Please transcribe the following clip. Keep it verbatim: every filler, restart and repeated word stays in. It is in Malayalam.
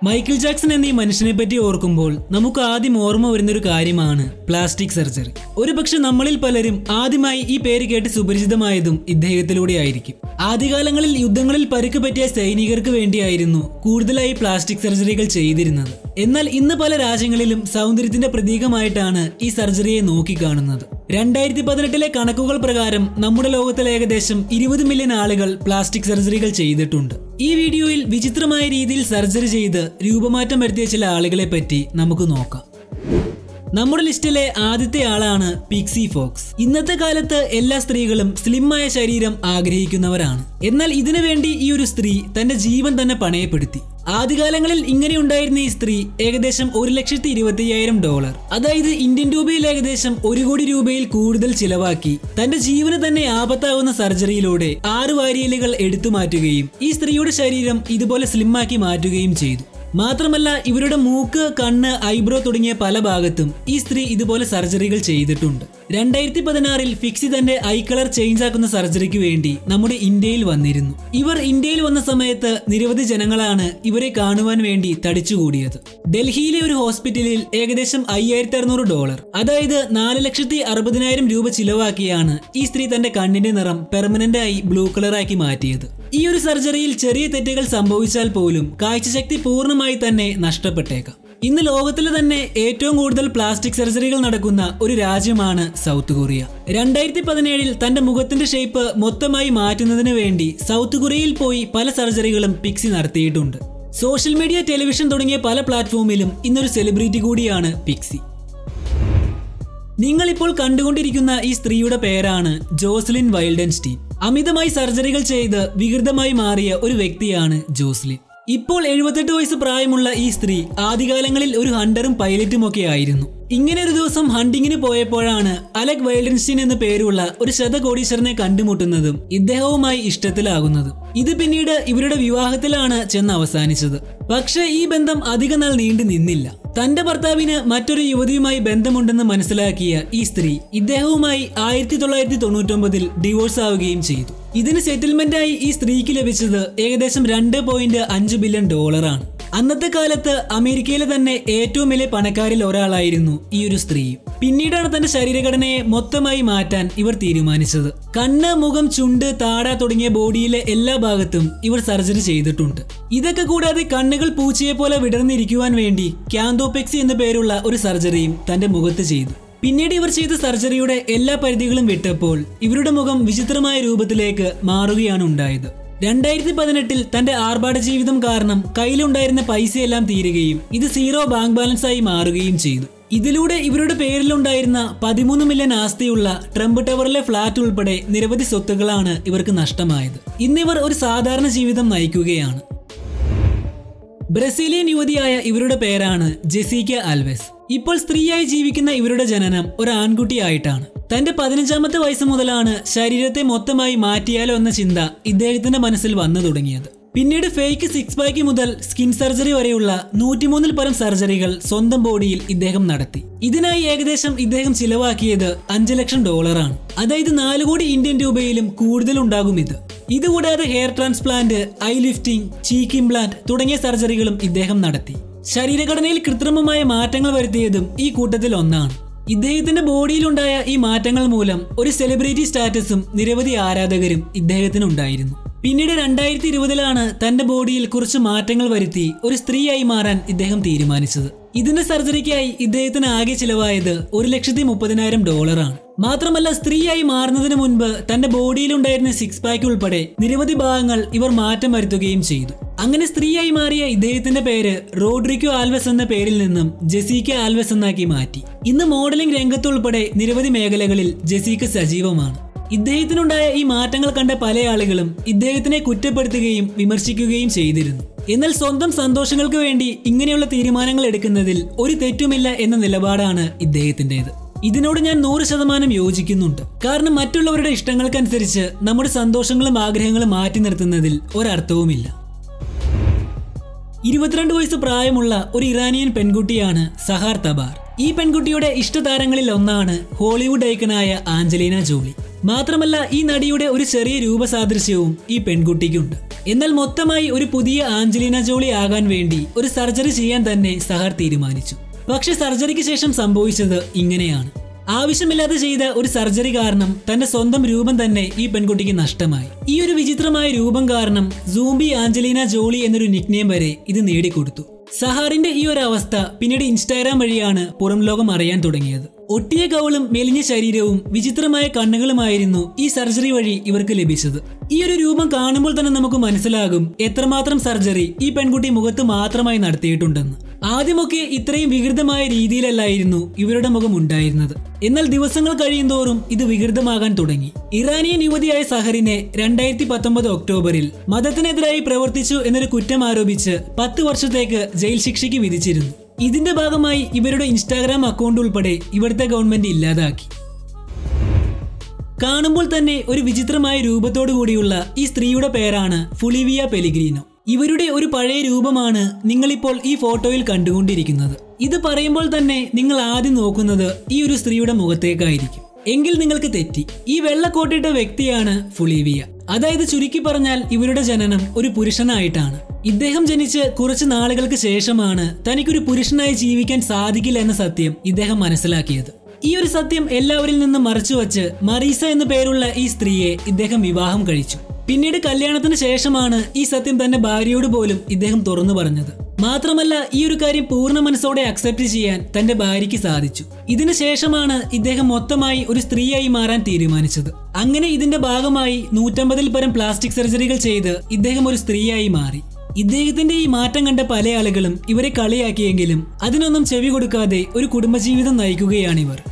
മൈക്കിൾ ജാക്സൺ എന്നീ മനുഷ്യനെ പറ്റി ഓർക്കുമ്പോൾ നമുക്ക് ആദ്യം ഓർമ്മ വരുന്നൊരു കാര്യമാണ് പ്ലാസ്റ്റിക് സർജറി. ഒരുപക്ഷെ നമ്മളിൽ പലരും ആദ്യമായി ഈ പേര് കേട്ട് സുപരിചിതമായതും ഇദ്ദേഹത്തിലൂടെ ആയിരിക്കും. ആദ്യകാലങ്ങളിൽ യുദ്ധങ്ങളിൽ പരിക്ക് പറ്റിയ സൈനികർക്ക് വേണ്ടിയായിരുന്നു കൂടുതലായി പ്ലാസ്റ്റിക് സർജറികൾ ചെയ്തിരുന്നത്. എന്നാൽ ഇന്ന് പല രാജ്യങ്ങളിലും സൗന്ദര്യത്തിന്റെ പ്രതീകമായിട്ടാണ് ഈ സർജറിയെ നോക്കിക്കാണുന്നത്. രണ്ടായിരത്തി പതിനെട്ടിലെ കണക്കുകൾ പ്രകാരം നമ്മുടെ ലോകത്തിൽ ഏകദേശം ഇരുപത് മില്യൺ ആളുകൾ പ്ലാസ്റ്റിക് സർജറികൾ ചെയ്തിട്ടുണ്ട്. ഈ വീഡിയോയിൽ വിചിത്രമായ രീതിയിൽ സർജറി ചെയ്ത് രൂപമാറ്റം വരുത്തിയ ചില ആളുകളെ പറ്റി നമുക്ക് നോക്കാം. നമ്മുടെ ലിസ്റ്റിലെ ആദ്യത്തെ ആളാണ് പിക്സി ഫോക്സ്. ഇന്നത്തെ കാലത്ത് എല്ലാ സ്ത്രീകളും സ്ലിമ്മായ ശരീരം ആഗ്രഹിക്കുന്നവരാണ്. എന്നാൽ ഇതിനു വേണ്ടി ഈ ഒരു സ്ത്രീ തന്റെ ജീവൻ തന്നെ പണയപ്പെടുത്തി. ആദ്യകാലങ്ങളിൽ ഇങ്ങനെ ഉണ്ടായിരുന്ന ഈ സ്ത്രീ ഏകദേശം ഒരു ലക്ഷത്തി ഇരുപത്തി അയ്യായിരം ഡോളർ അതായത് ഇന്ത്യൻ രൂപയിൽ ഏകദേശം ഒരു കോടി രൂപയിൽ കൂടുതൽ ചിലവാക്കി തന്റെ ജീവന് തന്നെ ആപത്താവുന്ന സർജറിയിലൂടെ ആറ് വാരിയലുകൾ എടുത്തു മാറ്റുകയും ഈ സ്ത്രീയുടെ ശരീരം ഇതുപോലെ സ്ലിമ്മാക്കി മാറ്റുകയും ചെയ്തു. മാത്രമല്ല ഇവരുടെ മൂക്ക്, കണ്ണ്, ഐബ്രോ തുടങ്ങിയ പല ഭാഗത്തും ഈ സ്ത്രീ ഇതുപോലെ സർജറികൾ ചെയ്തിട്ടുണ്ട്. രണ്ടായിരത്തി പതിനാറിൽ ഫിക്സി തന്റെ ഐ കളർ ചേഞ്ച് ആക്കുന്ന സർജറിക്ക് വേണ്ടി നമ്മുടെ ഇന്ത്യയിൽ വന്നിരുന്നു. ഇവർ ഇന്ത്യയിൽ വന്ന സമയത്ത് നിരവധി ജനങ്ങളാണ് ഇവരെ കാണുവാൻ വേണ്ടി തടിച്ചുകൂടിയത്. ഡൽഹിയിലെ ഒരു ഹോസ്പിറ്റലിൽ ഏകദേശം അയ്യായിരത്തി അറുന്നൂറ് ഡോളർ അതായത് നാല് ലക്ഷത്തി അറുപതിനായിരം രൂപ ചിലവാക്കിയാണ് ഈ സ്ത്രീ തന്റെ കണ്ണിന്റെ നിറം പെർമനന്റ് ആയി ബ്ലൂ കളറാക്കി മാറ്റിയത്. ഈ ഒരു സർജറിയിൽ ചെറിയ തെറ്റുകൾ സംഭവിച്ചാൽ പോലും കാഴ്ചശക്തി പൂർണ്ണമായി തന്നെ നഷ്ടപ്പെട്ടേക്കാം. ഇന്ന് ലോകത്തിലെ തന്നെ ഏറ്റവും കൂടുതൽ പ്ലാസ്റ്റിക് സർജറികൾ നടക്കുന്ന ഒരു രാജ്യമാണ് സൗത്ത് കൊറിയ. രണ്ടായിരത്തി പതിനേഴിൽ തന്റെ മുഖത്തിന്റെ ഷേപ്പ് മൊത്തമായി മാറ്റുന്നതിന് വേണ്ടി സൗത്ത് കൊറിയയിൽ പോയി പല സർജറികളും പിക്സി നടത്തിയിട്ടുണ്ട്. സോഷ്യൽ മീഡിയ, ടെലിവിഷൻ തുടങ്ങിയ പല പ്ലാറ്റ്ഫോമിലും ഇന്നൊരു സെലിബ്രിറ്റി കൂടിയാണ് പിക്സി. നിങ്ങളിപ്പോൾ കണ്ടുകൊണ്ടിരിക്കുന്ന ഈ സ്ത്രീയുടെ പേരാണ് ജോസ്ലിൻ വൈൽഡൻസ്റ്റീൻ. അമിതമായി സർജറികൾ ചെയ്ത് വികൃതമായി മാറിയ ഒരു വ്യക്തിയാണ് ജോസ്ലിൻ. ഇപ്പോൾ എഴുപത്തെട്ട് വയസ്സ് പ്രായമുള്ള ഈ സ്ത്രീ ആദ്യകാലങ്ങളിൽ ഒരു ഹണ്ടറും പൈലറ്റും ഒക്കെ ആയിരുന്നു. ഇങ്ങനെ ഒരു ദിവസം ഹണ്ടിങ്ങിന് പോയപ്പോഴാണ് അലക് വൈൽഡൻസ്റ്റീൻ എന്ന പേരുള്ള ഒരു ശതകോടീശ്വരനെ കണ്ടുമുട്ടുന്നതും ഇദ്ദേഹവുമായി ഇഷ്ടത്തിലാകുന്നതും. ഇത് പിന്നീട് ഇവരുടെ വിവാഹത്തിലാണ് ചെന്ന് അവസാനിച്ചത്. പക്ഷേ ഈ ബന്ധം അധിക നാൾ നീണ്ടു നിന്നില്ല. തന്റെ ഭർത്താവിന് മറ്റൊരു യുവതിയുമായി ബന്ധമുണ്ടെന്ന് മനസ്സിലാക്കിയ ഈ സ്ത്രീ ഇദ്ദേഹവുമായി ആയിരത്തി തൊള്ളായിരത്തി തൊണ്ണൂറ്റി ഒമ്പതിൽ ഡിവോഴ്സ് ആവുകയും ചെയ്തു. ഇതിന് സെറ്റിൽമെന്റായി ഈ സ്ത്രീക്ക് ലഭിച്ചത് ഏകദേശം രണ്ട് പോയിന്റ് അഞ്ച് ബില്യൺ ഡോളറാണ്. അന്നത്തെ കാലത്ത് അമേരിക്കയിലെ തന്നെ ഏറ്റവും വലിയ പണക്കാരിൽ ഒരാളായിരുന്നു ഈ ഒരു സ്ത്രീ. പിന്നീടാണ് തന്റെ ശരീരഘടനയെ മൊത്തമായി മാറ്റാൻ ഇവർ തീരുമാനിച്ചത്. കണ്ണ്, മുഖം, ചുണ്ട്, താട തുടങ്ങിയ ബോഡിയിലെ എല്ലാ ഭാഗത്തും ഇവർ സർജറി ചെയ്തിട്ടുണ്ട്. ഇതൊക്കെ കൂടാതെ കണ്ണുകൾ പൂച്ചയെ പോലെ വിടർന്നിരിക്കുവാൻ വേണ്ടി ക്യാന്തോപെക്സി എന്ന പേരുള്ള ഒരു സർജറിയും തന്റെ മുഖത്ത് ചെയ്തു. പിന്നീട് ഇവർ ചെയ്ത സർജറിയുടെ എല്ലാ പരിധികളും വിട്ടപ്പോൾ ഇവരുടെ മുഖം വിചിത്രമായ രൂപത്തിലേക്ക് മാറുകയാണ് ഉണ്ടായത്. രണ്ടായിരത്തി പതിനെട്ടിൽ തന്റെ ആർഭാട ജീവിതം കാരണം കയ്യിലുണ്ടായിരുന്ന പൈസയെല്ലാം തീരുകയും ഇത് സീറോ ബാങ്ക് ബാലൻസ് ആയി മാറുകയും ചെയ്തു. ഇതിലൂടെ ഇവരുടെ പേരിലുണ്ടായിരുന്ന പതിമൂന്ന് മില്യൺ ആസ്തിയുള്ള ട്രംപ് ടവറിലെ ഫ്ളാറ്റ് ഉൾപ്പെടെ നിരവധി സ്വത്തുക്കളാണ് ഇവർക്ക് നഷ്ടമായത്. ഇന്നിവർ ഒരു സാധാരണ ജീവിതം നയിക്കുകയാണ്. ബ്രസീലിയൻ യുവതിയായ ഇവരുടെ പേരാണ് ജെസിക്ക ആൽവെസ്. ഇപ്പോൾ സ്ത്രീയായി ജീവിക്കുന്ന ഇവരുടെ ജനനം ഒരു ആൺകുട്ടിയായിട്ടാണ്. തന്റെ പതിനഞ്ചാമത്തെ വയസ്സ് മുതലാണ് ശരീരത്തെ മൊത്തമായി മാറ്റിയാലോ എന്ന ചിന്ത ഇദ്ദേഹത്തിന്റെ മനസ്സിൽ വന്നു തുടങ്ങിയത്. പിന്നീട് ഫേക്ക് സിക്സ് പാക്ക് മുതൽ സ്കിൻ സർജറി വരെയുള്ള നൂറ്റിമൂന്നിൽ പരം സർജറികൾ സ്വന്തം ബോഡിയിൽ ഇദ്ദേഹം നടത്തി. ഇതിനായി ഏകദേശം ഇദ്ദേഹം ചിലവാക്കിയത് അഞ്ച് ലക്ഷം ഡോളറാണ്. അതായത് നാല് കോടി ഇന്ത്യൻ രൂപയിലും കൂടുതൽ ഉണ്ടാകും ഇത്. ഇതുകൂടാതെ hair transplant, eye lifting, cheek implant തുടങ്ങിയ സർജറികളും ഇദ്ദേഹം നടത്തി. ശരീരഘടനയിൽ കൃത്രിമമായ മാറ്റങ്ങൾ വരുത്തിയതും ഈ കൂട്ടത്തിൽ ഒന്നാണ്. ഇദ്ദേഹത്തിന്റെ ബോഡിയിലുണ്ടായ ഈ മാറ്റങ്ങൾ മൂലം ഒരു സെലിബ്രിറ്റി സ്റ്റാറ്റസും നിരവധി ആരാധകരും ഇദ്ദേഹത്തിനുണ്ടായിരുന്നു. പിന്നീട് രണ്ടായിരത്തി ഇരുപതിലാണ് തന്റെ ബോഡിയിൽ കുറച്ച് മാറ്റങ്ങൾ വരുത്തി ഒരു സ്ത്രീയായി മാറാൻ ഇദ്ദേഹം തീരുമാനിച്ചത്. ഇതിന്റെ സർജറിക്കായി ഇദ്ദേഹത്തിന് ആകെ ചിലവായത് ഒരു ലക്ഷത്തി മുപ്പതിനായിരം ഡോളറാണ്. മാത്രമല്ല സ്ത്രീയായി മാറുന്നതിന് മുൻപ് തന്റെ ബോഡിയിലുണ്ടായിരുന്ന സിക്സ് പാക്ക് ഉൾപ്പെടെ നിരവധി ഭാഗങ്ങൾ ഇവർ മാറ്റം വരുത്തുകയും ചെയ്തു. അങ്ങനെ സ്ത്രീയായി മാറിയ ഇദ്ദേഹത്തിന്റെ പേര് റോഡ്രിഗോ ആൽവെസ് എന്ന പേരിൽ നിന്നും ജെസിക്ക ആൽവെസ് എന്നാക്കി മാറ്റി. ഇന്ന് മോഡലിംഗ് രംഗത്തുൾപ്പെടെ നിരവധി മേഖലകളിൽ ജെസിക്ക സജീവമാണ്. ഇദ്ദേഹത്തിനുണ്ടായ ഈ മാറ്റങ്ങൾ കണ്ട പല ആളുകളും ഇദ്ദേഹത്തിനെ കുറ്റപ്പെടുത്തുകയും വിമർശിക്കുകയും ചെയ്തിരുന്നു. എന്നാൽ സ്വന്തം സന്തോഷങ്ങൾക്ക് വേണ്ടി ഇങ്ങനെയുള്ള തീരുമാനങ്ങൾ എടുക്കുന്നതിൽ ഒരു തെറ്റുമില്ല എന്ന നിലപാടാണ് ഇദ്ദേഹത്തിൻ്റെത്. ഇതിനോട് ഞാൻ നൂറ് ശതമാനം യോജിക്കുന്നുണ്ട്. കാരണം മറ്റുള്ളവരുടെ ഇഷ്ടങ്ങൾക്കനുസരിച്ച് നമ്മുടെ സന്തോഷങ്ങളും ആഗ്രഹങ്ങളും മാറ്റി നിർത്തുന്നതിൽ ഒരർത്ഥവുമില്ല. ഇരുപത്തിരണ്ട് വയസ്സ് പ്രായമുള്ള ഒരു ഇറാനിയൻ പെൺകുട്ടിയാണ് സഹാർ തബാർ. ഈ പെൺകുട്ടിയുടെ ഇഷ്ടതാരങ്ങളിൽ ഒന്നാണ് ഹോളിവുഡ് ഐക്കണായ ആഞ്ചലീന ജോളി. മാത്രമല്ല ഈ നടിയുടെ ഒരു ചെറിയ രൂപസാദൃശ്യവും ഈ പെൺകുട്ടിക്കുണ്ട്. എന്നാൽ മൊത്തമായി ഒരു പുതിയ ആഞ്ചലീന ജോളി ആകാൻ വേണ്ടി ഒരു സർജറി ചെയ്യാൻ തന്നെ സഹർ തീരുമാനിച്ചു. പക്ഷെ സർജറിക്ക് ശേഷം സംഭവിച്ചത് ഇങ്ങനെയാണ്. ആവശ്യമില്ലാതെ ചെയ്ത ഒരു സർജറി കാരണം തന്റെ സ്വന്തം രൂപം തന്നെ ഈ പെൺകുട്ടിക്ക് നഷ്ടമായി. ഈ ഒരു വിചിത്രമായ രൂപം കാരണം സൂംബി ആഞ്ചലീന ജോളി എന്നൊരു നിക്നെയിം വരെ ഇത് നേടിക്കൊടുത്തു. സഹാറിന്റെ ഈ ഒരു അവസ്ഥ പിന്നീട് ഇൻസ്റ്റാഗ്രാം വഴിയാണ് പുറം ലോകം അറിയാൻ തുടങ്ങിയത്. ഒട്ടിയ കവളും മെലിഞ്ഞ ശരീരവും വിചിത്രമായ കണ്ണുകളുമായിരുന്നു ഈ സർജറി വഴി ഇവർക്ക് ലഭിച്ചത്. ഈ ഒരു രൂപം കാണുമ്പോൾ തന്നെ നമുക്ക് മനസ്സിലാകും എത്രമാത്രം സർജറി ഈ പെൺകുട്ടി മുഖത്ത് മാത്രമായി നടത്തിയിട്ടുണ്ടെന്ന്. ആദ്യമൊക്കെ ഇത്രയും വികൃതമായ രീതിയിലല്ലായിരുന്നു ഇവരുടെ മുഖം ഉണ്ടായിരുന്നത്. എന്നാൽ ദിവസങ്ങൾ കഴിയുന്തോറും ഇത് വികൃതമാകാൻ തുടങ്ങി. ഇറാനിയൻ യുവതിയായ സഹറിനെ രണ്ടായിരത്തി പത്തൊമ്പത് ഒക്ടോബറിൽ മതത്തിനെതിരായി പ്രവർത്തിച്ചു എന്നൊരു കുറ്റം ആരോപിച്ച് പത്ത് വർഷത്തേക്ക് ജയിൽ ശിക്ഷയ്ക്ക് വിധിച്ചിരുന്നു. ഇതിന്റെ ഭാഗമായി ഇവരുടെ ഇൻസ്റ്റാഗ്രാം അക്കൗണ്ട് ഉൾപ്പെടെ ഇവിടുത്തെ ഗവൺമെന്റ് ഇല്ലാതാക്കി. കാണുമ്പോൾ തന്നെ ഒരു വിചിത്രമായ രൂപത്തോടു കൂടിയുള്ള ഈ സ്ത്രീയുടെ പേരാണ് ഫുളിവിയ പെലിഗ്രീനോ. ഇവരുടെ ഒരു പഴയ രൂപമാണ് നിങ്ങളിപ്പോൾ ഈ ഫോട്ടോയിൽ കണ്ടുകൊണ്ടിരിക്കുന്നത്. ഇത് പറയുമ്പോൾ തന്നെ നിങ്ങൾ ആദ്യം നോക്കുന്നത് ഈ ഒരു സ്ത്രീയുടെ മുഖത്തേക്കായിരിക്കും. എങ്കിൽ നിങ്ങൾക്ക് തെറ്റി. ഈ വെള്ളക്കോട്ടിട്ട വ്യക്തിയാണ് ഫുളിവിയ. അതായത് ചുരുക്കി പറഞ്ഞാൽ ഇവരുടെ ജനനം ഒരു പുരുഷനായിട്ടാണ്. ഇദ്ദേഹം ജനിച്ച് കുറച്ച് നാളുകൾക്ക് ശേഷമാണ് തനിക്കൊരു പുരുഷനായി ജീവിക്കാൻ സാധിക്കില്ല എന്ന സത്യം ഇദ്ദേഹം മനസ്സിലാക്കിയത്. ഈ ഒരു സത്യം എല്ലാവരിൽ നിന്നും മറച്ചുവെച്ച് മറീസ എന്ന പേരുള്ള ഈ സ്ത്രീയെ ഇദ്ദേഹം വിവാഹം കഴിച്ചു. പിന്നീട് കല്യാണത്തിന് ശേഷമാണ് ഈ സത്യം തന്റെ ഭാര്യയോട് പോലും ഇദ്ദേഹം തുറന്നു പറഞ്ഞത്. മാത്രമല്ല ഈ ഒരു കാര്യം പൂർണ്ണ മനസ്സോടെ അക്സെപ്റ്റ് ചെയ്യാൻ തന്റെ ഭാര്യയ്ക്ക് സാധിച്ചു. ഇതിനു ശേഷമാണ് ഇദ്ദേഹം മൊത്തമായി ഒരു സ്ത്രീയായി മാറാൻ തീരുമാനിച്ചത്. അങ്ങനെ ഇതിന്റെ ഭാഗമായി നൂറ്റമ്പതിൽ പരം പ്ലാസ്റ്റിക് സർജറികൾ ചെയ്ത് ഇദ്ദേഹം ഒരു സ്ത്രീയായി മാറി. ഇദ്ദേഹത്തിന്റെ ഈ മാറ്റം കണ്ട പല ആളുകളും ഇവരെ കളിയാക്കിയെങ്കിലും അതിനൊന്നും ചെവി കൊടുക്കാതെ ഒരു കുടുംബജീവിതം നയിക്കുകയാണിവർ.